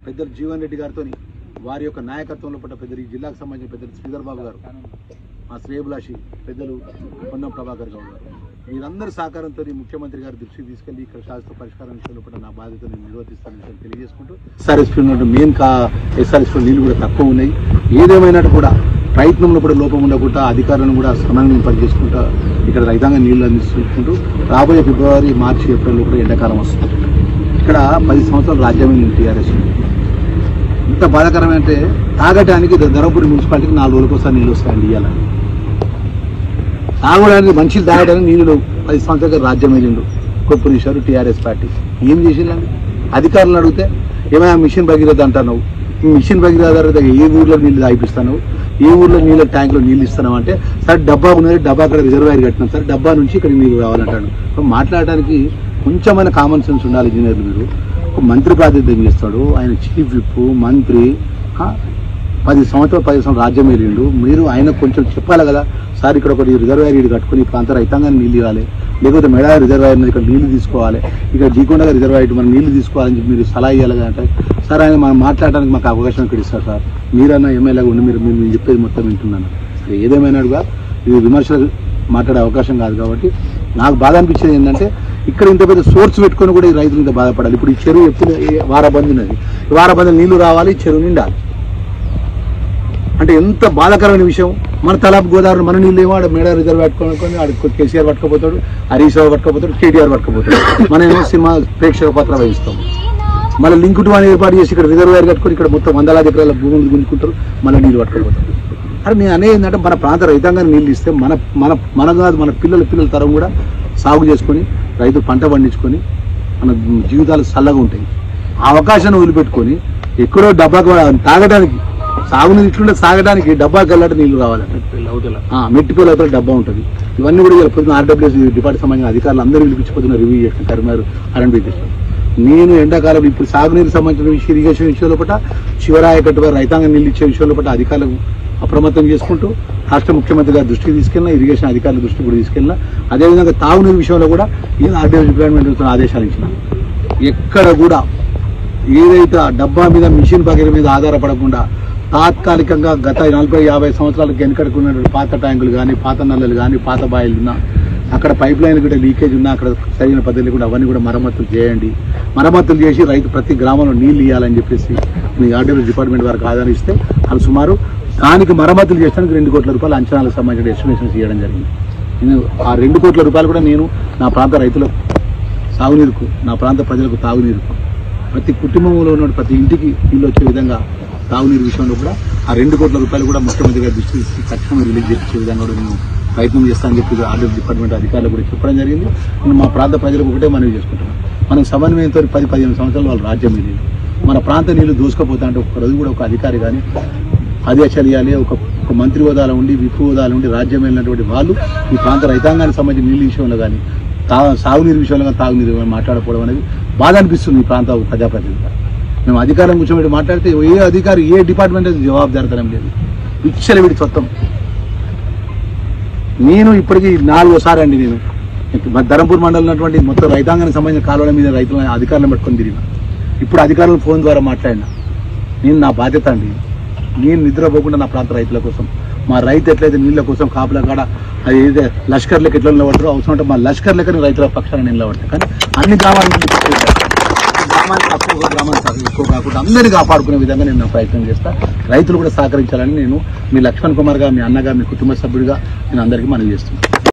పెద్దలు జీవన్ రెడ్డి గారితో వారి యొక్క నాయకత్వంలో పట్ల పెద్దలు ఈ జిల్లాకు సంబంధించిన పెద్దలు శ్రీధర్ బాబు గారు, మా శ్రేయభిలాషి పెద్దలు పొన్నం ప్రభాకర్ గౌడ్ గారు, వీరందరి సహకారంతో ముఖ్యమంత్రి గారి దృష్టికి తీసుకెళ్లి ఇక్కడ శాశ్వత పరిష్కారం విషయంలో పట్ల నా బాధ్యతను నేను నిర్వర్తిస్తానని తెలియజేసుకుంటూ, ఎస్ఆర్ఎస్పీ ఉన్నట్టు మెయిన్ ఎస్ఆర్ఎస్పీ నీళ్లు కూడా తక్కువ ఉన్నాయి. ఏదేమైనా కూడా ప్రయత్నంలో కూడా లోపం ఉండకుండా అధికారులను కూడా సమన్వయం పనిచేసుకుంటూ ఇక్కడ రైతాంగ నీళ్లు అందిస్తుంటూ రాబోయే ఫిబ్రవరి, మార్చి, ఏప్రిల్లో కూడా ఎండాకాలం వస్తుంది. ఇక్కడ 10 సంవత్సరాలు రాజ్యమైన టీఆర్ఎస్ ఇంత బాధాకరమంటే తాగటానికి ధర్మపురి మున్సిపాలిటీకి 4 రోజులకు ఒకసారి నీళ్ళు వస్తాయండి. ఇవాళ తాగడానికి మనుషులు తాగడానికి నీళ్ళు 10 సంవత్సరాలుగా రాజ్యం వెళ్ళిండు కొప్పురీశారు టీఆర్ఎస్ పార్టీ. ఏం చేసిందండి? అధికారులను అడిగితే ఏమైనా మిషన్ భగీరథ అంటున్నావు, మిషన్ భగీరథ ఏ ఊర్లో నీళ్ళు తాగిపిస్తాను, ఏ ఊర్లో నీళ్ళ ట్యాంకులో నీళ్ళు ఇస్తున్నావు అంటే, సరే డబ్బా ఉన్నది, డబ్బా అక్కడ రిజర్వాయర్ కట్టినాం, సరే డబ్బా నుంచి ఇక్కడ నీళ్ళు రావాలంటాడు. మాట్లాడటానికి కొంచెమైన కామన్ సెన్స్ ఉండాలి. ఇంజనీర్లు మీరు ఒక మంత్రి ప్రాతినిధ్యం చేస్తాడు, ఆయన చీఫ్ విప్ మంత్రి, 10 సంవత్సరాలు రాజ్యం వెళ్ళిండు. మీరు ఆయన కొంచెం చెప్పాలి కదా, సార్ ఇక్కడ ఒకటి రిజర్వాయర్ ఇది కట్టుకుని ఈ ప్రాంత రైతాంగాన్ని నీళ్ళు ఇవ్వాలి, లేకపోతే మెడా రిజర్వాయర్ ఇక్కడ నీళ్లు తీసుకోవాలి, ఇక్కడ జీకొండ రిజర్వాయర్ మనం నీళ్లు తీసుకోవాలని చెప్పి మీరు సలహా ఇవ్వాలి అంటే, సార్ ఆయన మనం మాట్లాడడానికి మాకు అవకాశం ఇక్కడ ఇస్తారు సార్, మీరన్నా ఎమ్మెల్యేగా ఉండి మీరు చెప్పేది మొత్తం వింటున్నాను. ఏదేమైనాడుగా ఇది విమర్శలు మాట్లాడే అవకాశం కాదు. కాబట్టి నాకు బాధ అనిపించేది ఏంటంటే, ఇక్కడ ఇంత పెద్ద సోర్స్ పెట్టుకొని కూడా ఈ రైతులు ఇంత బాధపడాలి. ఇప్పుడు ఈ చెరువు ఎప్పుడు వారబంద్ ఉన్నది, వారబంద్ నీళ్లు రావాలి, చెరువు నిండాలి అంటే ఎంత బాధాకరమైన విషయం. మన తలాపు గోదావరి మన నీళ్ళు ఏమో మేడా రిజర్వ్ పెట్టుకొని ఆడ కేసీఆర్ పట్టుకపోతాడు, హరీష్ రావు పట్టుకపోతాడు, కేటీఆర్ పట్టుకపోతాడు, మనం ఏమో సినిమా ప్రేక్షక పాత్ర వహిస్తాం. మళ్ళీ లింక్ టు అని ఏర్పాటు చేసి ఇక్కడ రిజర్వాయర్ కట్టుకొని ఇక్కడ మొత్తం 100 ఎకరాల భూములు గుంజుకుంటారు, మళ్ళీ నీళ్ళు పట్టుకపోతారు. అరే నేను అనేది ఏంటంటే, మన ప్రాంత రైతాంగాన్ని నీళ్ళు ఇస్తే మన కాదు మన పిల్లల తరం కూడా సాగు చేసుకొని రైతులు పంట పండించుకొని మన జీవితాలు చల్లగా ఉంటాయి. ఆ అవకాశాన్ని వదిలిపెట్టుకొని ఎక్కడో డబ్బాకు తాగడానికి సాగునీరు ఇట్లుంటే సాగడానికి డబ్బాకి వెళ్ళాలంటే నీళ్లు రావాలంటే మెట్టిపోయి అవతల డబ్బా ఉంటుంది. ఇవన్నీ కూడా పొద్దున్న ఆర్డబ్ల్యూఎస్ డిపార్ట్మెంట్ సంబంధించిన అధికారులు అందరూ పిలిపించిపోతున్న రివ్యూ చేసిన కరీంనగర్ ఆర్ఎండ్బి నేను ఎండాకాలం ఇప్పుడు సాగునీరు సంబంధించిన ఇరిగేషన్ విషయంలో పట్ల శివరాయకట్టు రైతాంగం నీళ్ళు ఇచ్చే విషయంలో పట్ల అధికారులకు అప్రమత్తం చేసుకుంటూ రాష్ట్ర ముఖ్యమంత్రి గారి దృష్టికి తీసుకెళ్ళినా, ఇరిగేషన్ అధికారుల దృష్టికి కూడా తీసుకెళ్ళినా, అదేవిధంగా తాగునీరు విషయంలో కూడా ఈ ఆర్డబ్ల్యూఎస్ డిపార్ట్మెంట్ ఆదేశాలు ఇచ్చిన ఎక్కడ కూడా ఏదైతే డబ్బా మీద మిషన్ బగీర మీద ఆధారపడకుండా తాత్కాలికంగా గత 40-50 సంవత్సరాలకు వెనకడుకున్న పాత ట్యాంకులు కానీ, పాత నల్లలు కానీ, పాత బాయిలు ఉన్నా, అక్కడ పైప్ లైన్ కూడా లీకేజ్ ఉన్నా అక్కడ సరైన పద్ధతి కూడా అవన్నీ కూడా మరమ్మతులు చేయండి. మరమ్మతులు చేసి రైతు ప్రతి గ్రామంలో నీళ్లు ఇవ్వాలని చెప్పేసి మీ ఆర్డబ్ల్యూఎస్ డిపార్ట్మెంట్ వారికి ఆదేశిస్తే అది సుమారు దానికి మరమ్మతులు చేయడానికి 2 కోట్ల రూపాయల అంచనాలకు సంబంధించిన ఎస్టిమేషన్స్ చేయడం జరిగింది. నేను ఆ 2 కోట్ల రూపాయలు కూడా నేను నా ప్రాంత రైతులకు సాగునీరుకు, నా ప్రాంత ప్రజలకు తాగునీరుకు, ప్రతి కుటుంబంలో ఉన్న ప్రతి ఇంటికి నీళ్ళు వచ్చే విధంగా తాగునీరు విషయంలో కూడా ఆ 2 కోట్ల రూపాయలు కూడా ముఖ్యమంత్రి గారి దృష్టికి తక్షణమే రిలీజ్ చేసే విధంగా కూడా నేను ప్రయత్నం చేస్తానని చెప్పి ఆర్డబ్ల్యూఎస్ డిపార్ట్మెంట్ అధికారులు కూడా చెప్పడం జరిగింది. నేను మా ప్రాంత ప్రజలకు ఒకటే మనవి చేసుకుంటున్నాను, మనం సమన్వయంతో 10-15 సంవత్సరాలు వాళ్ళు రాజ్యం వెళ్ళి మన ప్రాంత నీళ్లు దోసుకపోతా అంటే ఒక రోజు కూడా ఒక అధికారి కానీ ఆదేశాలు ఇవ్వాలి. ఒక మంత్రి హోదాలో ఉండి, విప్ హోదాలో ఉండి రాజ్యం వెళ్ళినటువంటి వాళ్ళు ఈ ప్రాంత రైతాంగానికి సంబంధించిన నీళ్ళ విషయంలో కానీ, సాగునీరు విషయంలో కానీ, తాగునీరు మాట్లాడకపోవడం అనేది బాధ అనిపిస్తుంది. ఈ ప్రాంత ప్రజాప్రతినిధిగా మేము అధికారం కూర్చోబెట్టి మాట్లాడితే ఏ అధికారి ఏ డిపార్ట్మెంట్ జవాబుదారితనం లేదు, విచ్చలవిడి చొత్తం. నేను ఇప్పటికీ 4వసారి అండి నేను ధర్మపూర్ మండలం ఉన్నటువంటి మొత్తం రైతాంగానికి సంబంధించిన కాలువల మీద రైతుల అధికారులను పట్టుకొని తిరిగిన. ఇప్పుడు అధికారులు ఫోన్ ద్వారా మాట్లాడినా. నేను నా బాధ్యత అండి, నేను నిద్రపోకుండా నా ప్రాంత రైతుల కోసం, మా రైతు ఎట్లయితే నీళ్ళ కోసం కాపుల కాడ అది ఏదైతే లష్కర్ లెక్క ఎట్లా నిలబడతారో అవసరం అంటే మా లష్కర్ లెక్కని రైతుల పక్షాన్ని నిలబడతాయి. కానీ అన్ని గ్రామాలను గ్రామాన్ని ఎక్కువ కాకుండా అందరినీ కాపాడుకునే విధంగా నేను ప్రయత్నం చేస్తా. రైతులు కూడా సహకరించాలని నేను మీ లక్ష్మణ్ కుమార్ గా, మీ అన్నగా, మీ కుటుంబ సభ్యుడిగా నేను అందరికీ మనవి చేస్తున్నాను.